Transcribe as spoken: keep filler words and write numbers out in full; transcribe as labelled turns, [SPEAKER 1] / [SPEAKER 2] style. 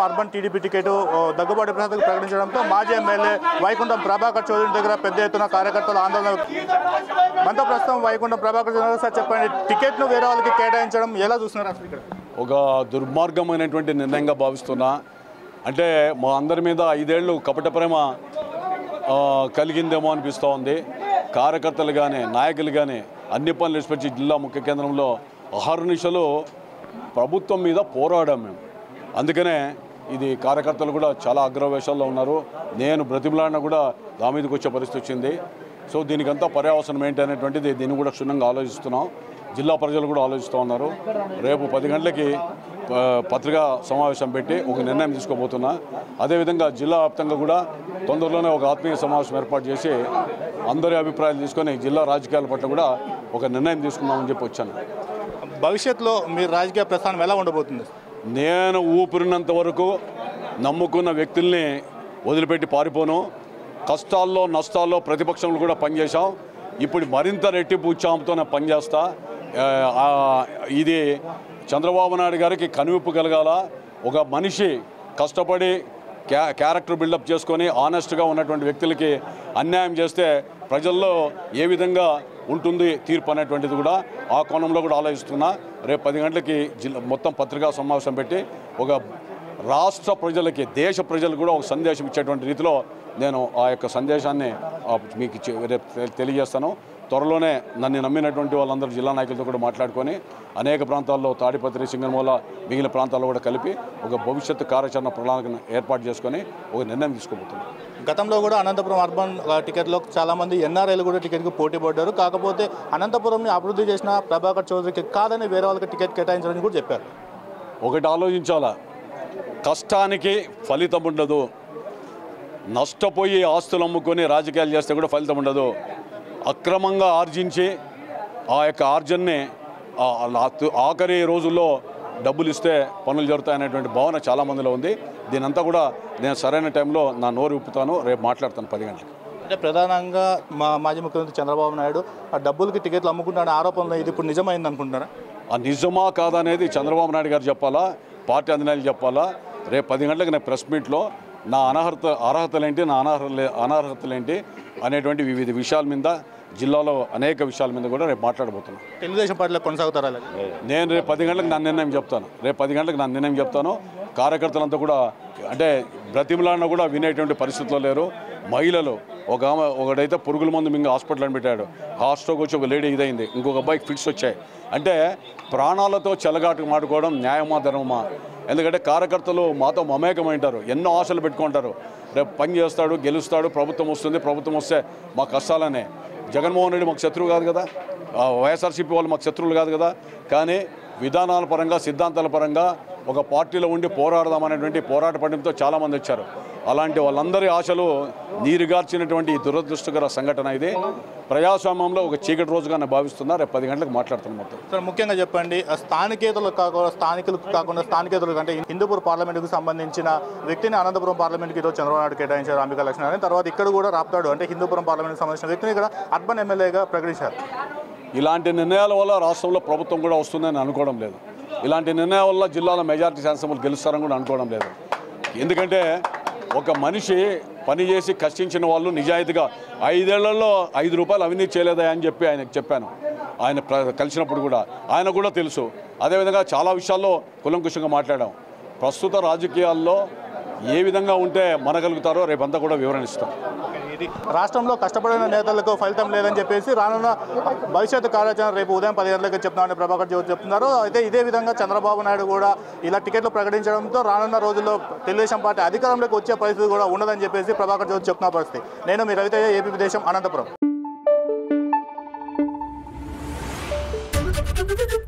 [SPEAKER 1] Urban TDP ticket Daggubati ప్రసాద్కు ప్రకటించడంతో మాజీ ఎమ్మెల్యే వైకుంఠం ప్రభాకర్ చౌదరి దగ్గర పెద్ద ఎత్తున కార్యకర్తలు ఆందోళన. మనతో ప్రస్తుతం వైకుంఠం ప్రభాకర్ చౌదరి సార్, చెప్పండి, టికెట్ను వేరే వాళ్ళకి కేటాయించడం ఎలా చూస్తున్నారు అసలు? ఇక్కడ
[SPEAKER 2] ఒక దుర్మార్గమైనటువంటి నిర్ణయంగా భావిస్తున్నా. అంటే మా అందరి మీద ఐదేళ్లు కపట ప్రేమ కలిగిందేమో అనిపిస్తూ ఉంది. కార్యకర్తలు కానీ నాయకులు కానీ అన్ని పనులు విడిచిపెట్టి జిల్లా ముఖ్య కేంద్రంలో అహర్నిశలు ప్రభుత్వం మీద పోరాడాం మేము. అందుకనే ఇది కార్యకర్తలు కూడా చాలా అగ్రవేశాల్లో ఉన్నారు. నేను బ్రతిమలాడిన కూడా దా మీదకి వచ్చే పరిస్థితి వచ్చింది. సో దీనికంతా పర్యావసనం ఏంటి అనేటువంటిది దీన్ని కూడా క్షుణ్ణంగా ఆలోచిస్తున్నాం. జిల్లా ప్రజలు కూడా ఆలోచిస్తూ ఉన్నారు. రేపు పది గంటలకి పత్రికా సమావేశం పెట్టి ఒక నిర్ణయం తీసుకోబోతున్నా. అదేవిధంగా జిల్లా వ్యాప్తంగా కూడా తొందరలోనే ఒక ఆత్మీయ సమావేశం ఏర్పాటు చేసి అందరి అభిప్రాయాలు తీసుకొని జిల్లా రాజకీయాల పట్ల కూడా ఒక నిర్ణయం తీసుకుందామని చెప్పి వచ్చాను.
[SPEAKER 1] భవిష్యత్తులో మీ రాజకీయ ప్రస్థానం ఎలా ఉండబోతుంది?
[SPEAKER 2] నేను ఊపిరినంత వరకు నమ్ముకున్న వ్యక్తుల్ని వదిలిపెట్టి పారిపోను. కష్టాల్లో నష్టాల్లో ప్రతిపక్షంలో కూడా పనిచేశాం. ఇప్పుడు మరింత రెట్టింపు ఉత్సాహంతో నేను పనిచేస్తా. ఇది చంద్రబాబు నాయుడు గారికి కనువిప్పు కలగాల. ఒక మనిషి కష్టపడి క్యా క్యారెక్టర్ బిల్డప్ చేసుకొని ఆనెస్ట్గా ఉన్నటువంటి వ్యక్తులకి అన్యాయం చేస్తే ప్రజల్లో ఏ విధంగా ఉంటుంది తీర్పు అనేటువంటిది కూడా ఆ కోణంలో కూడా ఆలోచిస్తున్నా. రేపు పది గంటలకి జిల్లా మొత్తం పత్రికా సమావేశం పెట్టి ఒక రాష్ట్ర ప్రజలకి దేశ ప్రజలకు కూడా ఒక సందేశం ఇచ్చేటువంటి రీతిలో నేను ఆ యొక్క సందేశాన్ని మీకు రేపు తెలియజేస్తాను. త్వరలోనే నన్ను నమ్మినటువంటి వాళ్ళందరూ జిల్లా నాయకులతో కూడా మాట్లాడుకొని అనేక ప్రాంతాల్లో తాడిపత్రి, సింగనమూల, మిగిలిన ప్రాంతాల్లో కూడా కలిపి ఒక భవిష్యత్తు కార్యాచరణ ప్రణాళికను ఏర్పాటు చేసుకొని ఒక నిర్ణయం తీసుకోబోతున్నాం.
[SPEAKER 1] గతంలో కూడా అనంతపురం అర్బన్ టికెట్లో చాలామంది ఎన్ఆర్ఐలు కూడా టికెట్కి పోటీ పడ్డారు. కాకపోతే అనంతపురంని అభివృద్ధి చేసిన ప్రభాకర్ చౌదరికి కాదని వేరే వాళ్ళకి టికెట్ కేటాయించాలని కూడా చెప్పారు.
[SPEAKER 2] ఒకటి ఆలోచించాలా, కష్టానికి ఫలితం ఉండదు. నష్టపోయి ఆస్తులు అమ్ముకొని రాజకీయాలు చేస్తే కూడా ఫలితం ఉండదు. అక్రమంగా ఆర్జించి ఆ యొక్క ఆర్జన్ని ఆఖరి రోజుల్లో డబ్బులు ఇస్తే పనులు జరుగుతాయనేటువంటి భావన చాలామందిలో ఉంది. దీనంతా కూడా నేను సరైన టైంలో నా నోరు ఉప్పుతాను, రేపు మాట్లాడతాను పది గంటలకు.
[SPEAKER 1] అంటే ప్రధానంగా మా మాజీ ముఖ్యమంత్రి చంద్రబాబు నాయుడు ఆ డబ్బులకి టికెట్లు అమ్ముకుంటాడనే ఆరోపణలు ఇది ఇప్పుడు నిజమైంది అనుకుంటున్నారా?
[SPEAKER 2] ఆ నిజమా కాదనేది చంద్రబాబు నాయుడు గారు చెప్పాలా, పార్టీ అధినాయకులు చెప్పాలా. రేపు పది గంటలకు నేను ప్రెస్ మీట్లో నా అనర్హత అర్హతలేంటి, నా అనర్హత అనర్హతలేంటి అనేటువంటి వివిధ విషయాల మీద, జిల్లాలో అనేక విషయాల మీద కూడా రేపు మాట్లాడబోతున్నాను.
[SPEAKER 1] తెలుగుదేశం పార్టీలో కొనసాగుతారా?
[SPEAKER 2] నేను రేపు పది గంటలకు నా నిర్ణయం చెప్తాను. రేపు పది గంటలకు నా నిర్ణయం చెప్తాను. కార్యకర్తలంతా కూడా అంటే బ్రతిమలాడినా కూడా వినేటువంటి పరిస్థితిలో లేరు. మహిళలు ఒక ఆమె ఒకడైతే పురుగుల మందు మింగ హాస్పిటల్ అని పెట్టాడు. హాస్టల్కి వచ్చి ఒక లేడీ ఇదైంది, ఇంకొక అబ్బాయికి ఫిట్స్ వచ్చాయి. అంటే ప్రాణాలతో చెలగాటు మాడుకోవడం న్యాయమా ధర్మమా? ఎందుకంటే కార్యకర్తలు మాతో మమేకమైంటారు, ఎన్నో ఆశలు పెట్టుకుంటారు. రేపు పని చేస్తాడు, గెలుస్తాడు, ప్రభుత్వం వస్తుంది, ప్రభుత్వం వస్తే మా కష్టాలనే. జగన్మోహన్ రెడ్డి మాకు శత్రువు కాదు కదా, వైఎస్ఆర్సీపీ వాళ్ళు మాకు శత్రువులు కాదు కదా. కానీ విధానాల పరంగా, సిద్ధాంతాల పరంగా ఒక పార్టీలో ఉండి పోరాడదామనేటువంటి పోరాట పట్టింపుతో చాలామంది వచ్చారు. అలాంటి వాళ్ళందరి ఆశలు నీరుగార్చినటువంటి ఈ దురదృష్టకర సంఘటన ఇది. ప్రజాస్వామ్యంలో ఒక చీకటి రోజుగా నేను భావిస్తున్నా. రేపు పది గంటలకు మాట్లాడుతున్నాను మొత్తం.
[SPEAKER 1] సార్, ముఖ్యంగా చెప్పండి, స్థానికేతలు కాకుండా స్థానికులు కాకుండా స్థానికేతలు అంటే హిందూపూర్ పార్లమెంటుకు సంబంధించిన వ్యక్తిని అనంతపురం పార్లమెంట్కి ఈరోజు చంద్రబాబు నాయుడు కేటాయించారు అంబికా లక్ష్మీ. తర్వాత ఇక్కడ కూడా రాప్తాడు అంటే హిందూపురం పార్లమెంట్కి సంబంధించిన వ్యక్తిని ఇక్కడ అర్బన్ ఎమ్మెల్యేగా ప్రకటించారు.
[SPEAKER 2] ఇలాంటి నిర్ణయాల వల్ల రాష్ట్రంలో ప్రభుత్వం కూడా వస్తుందని అనుకోవడం లేదు. ఇలాంటి నిర్ణయాల వల్ల జిల్లాలో మెజారిటీ శాసనసభ్యులు గెలుస్తారని కూడా అనుకోవడం లేదు. ఎందుకంటే ఒక మనిషి పనిచేసి కష్టించిన వాళ్ళు నిజాయితీగా ఐదేళ్లలో ఐదు రూపాయలు అవినీతి చేయలేదా అని చెప్పి ఆయనకు చెప్పాను. ఆయన కలిసినప్పుడు కూడా ఆయన కూడా తెలుసు. అదేవిధంగా చాలా విషయాల్లో కులంకుశంగా మాట్లాడాం. ప్రస్తుత రాజకీయాల్లో ఏ విధంగా ఉంటే మనగలుగుతారో రేపంతా కూడా వివరణిస్తాం.
[SPEAKER 1] ఇది రాష్ట్రంలో కష్టపడిన నేతలకు ఫలితం లేదని చెప్పేసి రానున్న భవిష్యత్తు కార్యాచరణ రేపు ఉదయం పది గంటలకు చెప్తామని ప్రభాకర్ చౌదరి చెప్తున్నారు. అయితే ఇదే విధంగా చంద్రబాబు నాయుడు కూడా ఇలా టికెట్లు ప్రకటించడంతో రానున్న రోజుల్లో తెలుగుదేశం పార్టీ అధికారంలోకి వచ్చే పరిస్థితి కూడా ఉండదని చెప్పేసి ప్రభాకర్ చౌదరి చెప్తున్న పరిస్థితి. నేను మీ రవితయ్య, ఏపీ దేశం, అనంతపురం.